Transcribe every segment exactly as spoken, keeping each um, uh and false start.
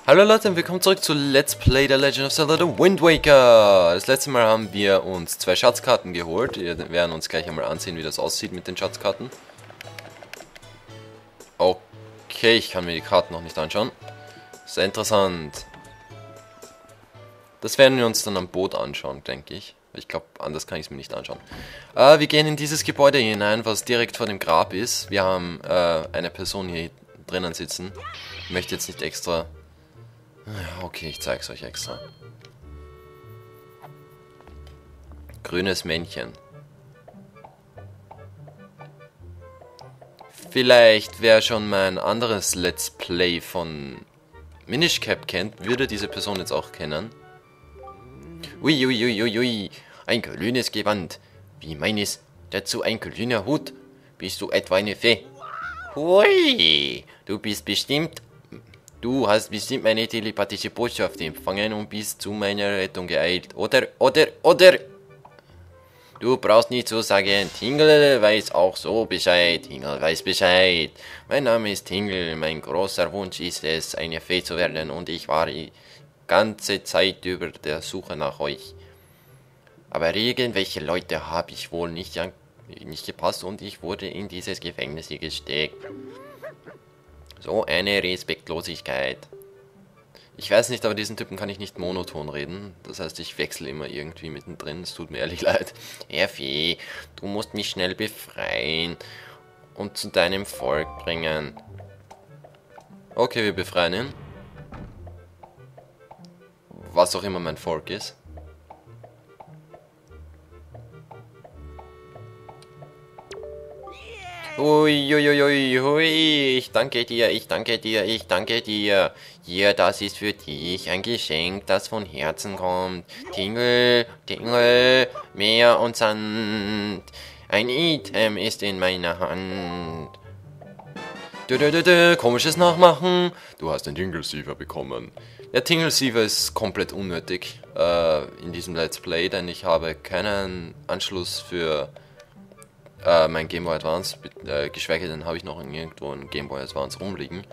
Hallo Leute und willkommen zurück zu Let's Play The Legend of Zelda The Wind Waker. Das letzte Mal haben wir uns zwei Schatzkarten geholt. Wir werden uns gleich einmal ansehen, wie das aussieht mit den Schatzkarten. Okay, ich kann mir die Karten noch nicht anschauen. Sehr interessant. Das werden wir uns dann am Boot anschauen, denke ich. Ich glaube, anders kann ich es mir nicht anschauen. Äh, wir gehen in dieses Gebäude hinein, was direkt vor dem Grab ist. Wir haben äh, eine Person hier drinnen sitzen. Ich möchte jetzt nicht extra... Okay, ich zeig's euch extra. Grünes Männchen. Vielleicht, wer schon mein anderes Let's Play von Minish Cap kennt, würde diese Person jetzt auch kennen. Uiuiuiui, ui, ui, ui. Ein grünes Gewand. Wie meines, dazu ein grüner Hut. Bist du etwa eine Fee? Hui, du bist bestimmt... Du hast bestimmt meine telepathische Botschaft empfangen und bist zu meiner Rettung geeilt. Oder, oder, oder... Du brauchst nicht zu sagen, Tingle weiß auch so Bescheid. Tingle weiß Bescheid. Mein Name ist Tingle. Mein großer Wunsch ist es, eine Fee zu werden. Und ich war die ganze Zeit über der Suche nach euch. Aber irgendwelche Leute habe ich wohl nicht, nicht gepasst und ich wurde in dieses Gefängnis gesteckt. So eine Respektlosigkeit. Ich weiß nicht, aber diesen Typen kann ich nicht monoton reden. Das heißt, ich wechsle immer irgendwie mittendrin. Es tut mir ehrlich leid. Herr Fee, du musst mich schnell befreien und zu deinem Volk bringen. Okay, wir befreien ihn. Was auch immer mein Volk ist. Uiuiui, hui, ich danke dir, ich danke dir, ich danke dir. Hier, das ist für dich ein Geschenk, das von Herzen kommt. Tingle, Tingle, Meer und Sand. Ein Item ist in meiner Hand. Dö, dö, dö, dö, komisches Nachmachen. Du hast den Tingle Siever bekommen. Der Tingle Siever ist komplett unnötig äh, in diesem Let's Play, denn ich habe keinen Anschluss für... Uh, mein Game Boy Advance, äh, geschweige denn habe ich noch irgendwo ein Game Boy Advance rumliegen.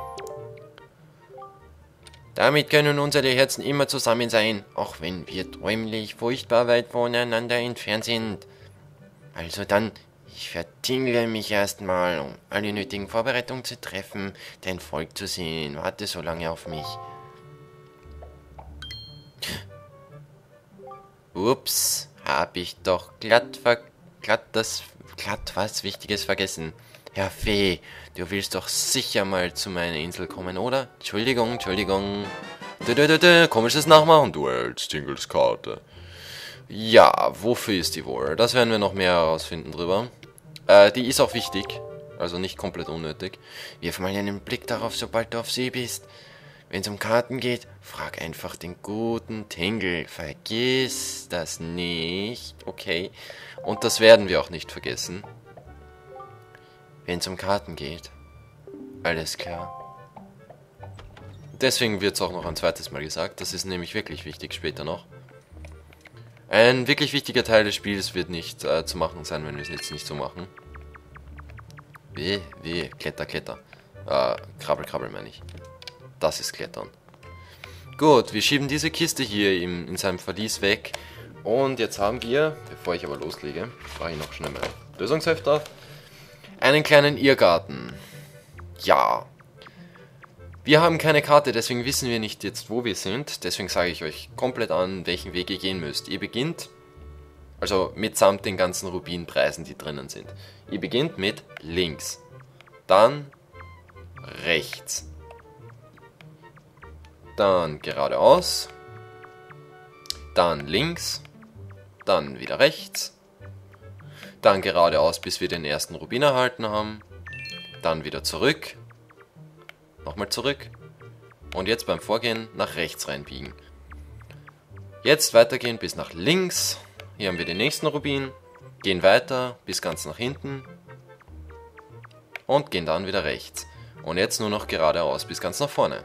Damit können unsere Herzen immer zusammen sein, auch wenn wir träumlich furchtbar weit voneinander entfernt sind. Also dann, ich vertingle mich erstmal, um alle nötigen Vorbereitungen zu treffen, dein Volk zu sehen. Warte so lange auf mich. Ups, habe ich doch glatt ver... glatt das... glatt was Wichtiges vergessen. Herr Fee, du willst doch sicher mal zu meiner Insel kommen, oder? Entschuldigung, Entschuldigung. Dö, dö, dö, dö. Komisches Nachmachen. Du hältst Tingles Karte. Ja, wofür ist die wohl? Das werden wir noch mehr herausfinden drüber. Äh, die ist auch wichtig. Also nicht komplett unnötig. Wirf mal einen Blick darauf, sobald du auf See bist. Wenn es um Karten geht, frag einfach den guten Tingle. Vergiss das nicht. Okay. Und das werden wir auch nicht vergessen. Wenn es um Karten geht. Alles klar. Deswegen wird es auch noch ein zweites Mal gesagt. Das ist nämlich wirklich wichtig später noch. Ein wirklich wichtiger Teil des Spiels wird nicht äh, zu machen sein, wenn wir es jetzt nicht so machen. Wie, wie, Kletter, Kletter. Äh, Krabbel, Krabbel meine ich. Das ist Klettern. Gut, wir schieben diese Kiste hier im, in seinem Verlies weg. Und jetzt haben wir, bevor ich aber loslege, mache ich noch schnell mein Lösungsheft auf, einen kleinen Irrgarten. Ja. Wir haben keine Karte, deswegen wissen wir nicht jetzt, wo wir sind. Deswegen sage ich euch komplett an, welchen Weg ihr gehen müsst. Ihr beginnt, also mitsamt den ganzen Rubinpreisen, die drinnen sind. Ihr beginnt mit links. Dann rechts. Dann geradeaus, dann links, dann wieder rechts, dann geradeaus, bis wir den ersten Rubin erhalten haben, dann wieder zurück, nochmal zurück und jetzt beim Vorgehen nach rechts reinbiegen. Jetzt weitergehen bis nach links, hier haben wir den nächsten Rubin, gehen weiter bis ganz nach hinten und gehen dann wieder rechts. Und jetzt nur noch geradeaus bis ganz nach vorne.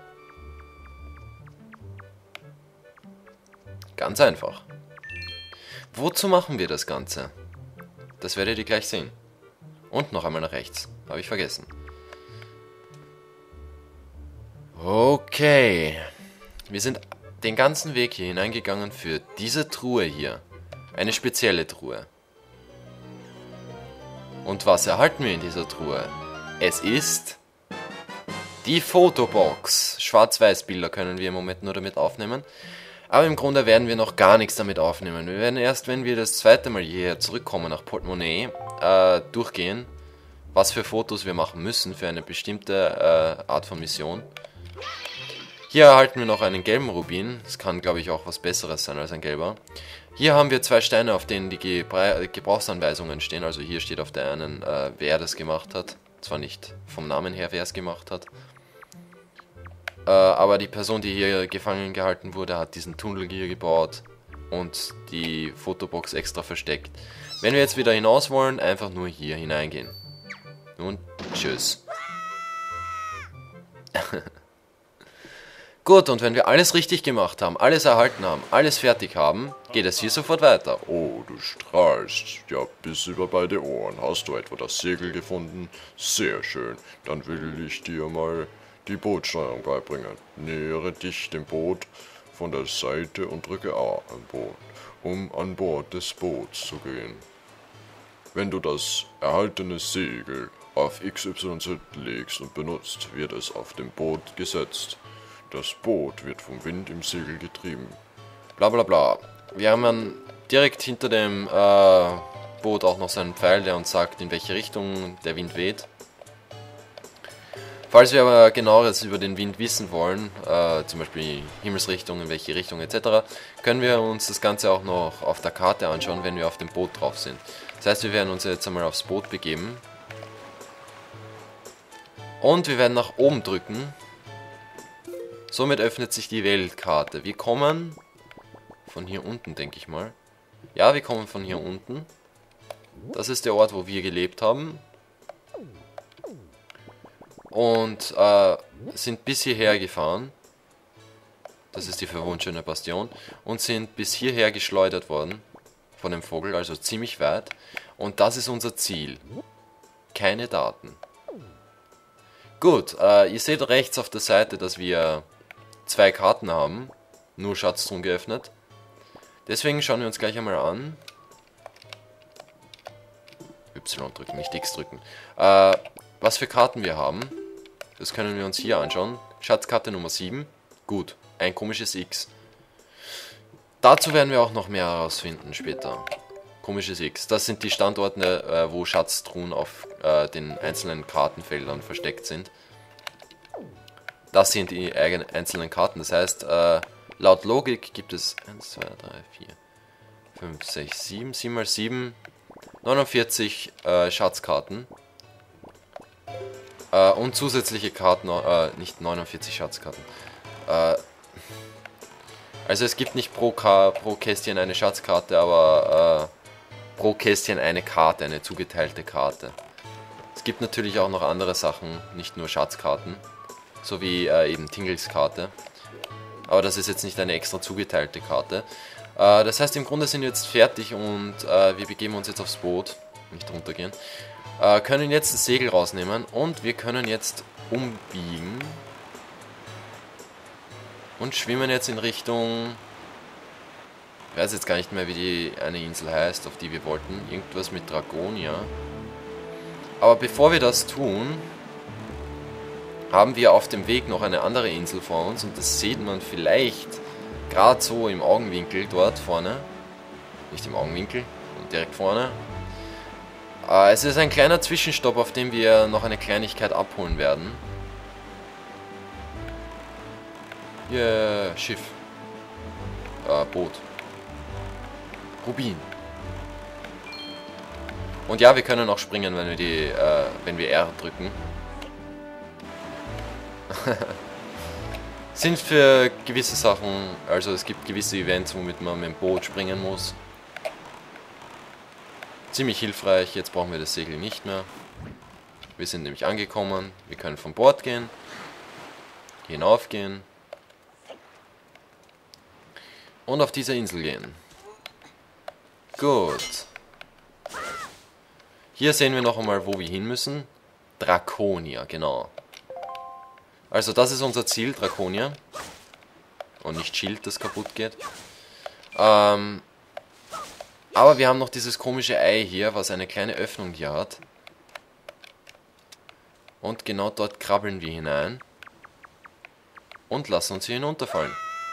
Ganz einfach. Wozu machen wir das Ganze? Das werdet ihr gleich sehen. Und noch einmal nach rechts. Habe ich vergessen. Okay. Wir sind den ganzen Weg hier hineingegangen für diese Truhe hier. Eine spezielle Truhe. Und was erhalten wir in dieser Truhe? Es ist die Fotobox. Schwarz-Weiß-Bilder können wir im Moment nur damit aufnehmen. Aber im Grunde werden wir noch gar nichts damit aufnehmen. Wir werden erst, wenn wir das zweite Mal hierher zurückkommen nach Portemonnaie, äh, durchgehen, was für Fotos wir machen müssen für eine bestimmte äh, Art von Mission. Hier erhalten wir noch einen gelben Rubin. Das kann, glaube ich, auch was Besseres sein als ein gelber. Hier haben wir zwei Steine, auf denen die Gebra Gebrauchsanweisungen stehen. Also hier steht auf der einen, äh, wer das gemacht hat. Zwar nicht vom Namen her, wer es gemacht hat. Äh, aber die Person, die hier gefangen gehalten wurde, hat diesen Tunnel hier gebaut und die Fotobox extra versteckt. Wenn wir jetzt wieder hinaus wollen, einfach nur hier hineingehen. Und tschüss. Gut, und wenn wir alles richtig gemacht haben, alles erhalten haben, alles fertig haben, geht es hier sofort weiter. Oh, du strahlst ja bis über beide Ohren. Hast du etwa das Segel gefunden? Sehr schön. Dann will ich dir mal die Bootsteuerung beibringen. Nähere dich dem Boot von der Seite und drücke A an Bord, um an Bord des Boots zu gehen. Wenn du das erhaltene Segel auf X Y Z legst und benutzt, wird es auf dem Boot gesetzt. Das Boot wird vom Wind im Segel getrieben. Bla bla bla. Wir haben dann direkt hinter dem äh, Boot auch noch so einen Pfeil, der uns sagt, in welche Richtung der Wind weht. Falls wir aber genaueres über den Wind wissen wollen, äh, zum Beispiel Himmelsrichtung, in welche Richtung et cetera, können wir uns das Ganze auch noch auf der Karte anschauen, wenn wir auf dem Boot drauf sind. Das heißt, wir werden uns jetzt einmal aufs Boot begeben. Und wir werden nach oben drücken. Somit öffnet sich die Weltkarte. Wir kommen von hier unten, denke ich mal. Ja, wir kommen von hier unten. Das ist der Ort, wo wir gelebt haben. Und äh, sind bis hierher gefahren. Das ist die verwunschene Bastion. Und sind bis hierher geschleudert worden von dem Vogel, also ziemlich weit. Und das ist unser Ziel. Keine Daten. Gut, äh, ihr seht rechts auf der Seite, dass wir zwei Karten haben. Nur Schatztruhen geöffnet. Deswegen schauen wir uns gleich einmal an. Y drücken, nicht X drücken. Äh, was für Karten wir haben. Das können wir uns hier anschauen. Schatzkarte Nummer sieben. Gut, ein komisches X. Dazu werden wir auch noch mehr herausfinden später. Komisches X. Das sind die Standorte, äh, wo Schatztruhen auf äh, den einzelnen Kartenfeldern versteckt sind. Das sind die eigenen einzelnen Karten. Das heißt, äh, laut Logik gibt es eins, zwei, drei, vier, fünf, sechs, sieben, sieben mal sieben, neunundvierzig äh, Schatzkarten. Äh, und zusätzliche Karten, äh, nicht neunundvierzig Schatzkarten. Äh, also es gibt nicht pro, Ka pro Kästchen eine Schatzkarte, aber äh, pro Kästchen eine Karte, eine zugeteilte Karte. Es gibt natürlich auch noch andere Sachen, nicht nur Schatzkarten. So wie äh, eben Tingles Karte. Aber das ist jetzt nicht eine extra zugeteilte Karte. Äh, das heißt, im Grunde sind wir jetzt fertig und äh, wir begeben uns jetzt aufs Boot. Nicht runtergehen. Äh, können jetzt das Segel rausnehmen und wir können jetzt umbiegen. Und schwimmen jetzt in Richtung... Ich weiß jetzt gar nicht mehr, wie die eine Insel heißt, auf die wir wollten. Irgendwas mit Dragonia. Aber bevor wir das tun... haben wir auf dem Weg noch eine andere Insel vor uns und das sieht man vielleicht gerade so im Augenwinkel dort vorne. Nicht im Augenwinkel, direkt vorne. Äh, es ist ein kleiner Zwischenstopp, auf dem wir noch eine Kleinigkeit abholen werden. Yeah, Schiff. Äh, Boot. Rubin. Und ja, wir können auch springen, wenn wir die, äh, wenn wir R drücken. Sind für gewisse Sachen, also es gibt gewisse Events, womit man mit dem Boot springen muss. Ziemlich hilfreich, jetzt brauchen wir das Segel nicht mehr. Wir sind nämlich angekommen, wir können von Bord gehen, hinaufgehen und auf diese Insel gehen. Gut. Hier sehen wir noch einmal, wo wir hin müssen. Draconia, genau. Also das ist unser Ziel, Draconia. Und nicht Schild, das kaputt geht. Ähm, aber wir haben noch dieses komische Ei hier, was eine kleine Öffnung hier hat. Und genau dort krabbeln wir hinein. Und lassen uns hier hinunterfallen.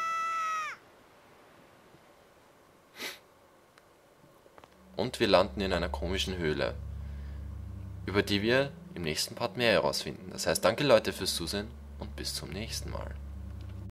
Und wir landen in einer komischen Höhle, über die wir im nächsten Part mehr herausfinden. Das heißt, danke Leute fürs Zusehen und bis zum nächsten Mal.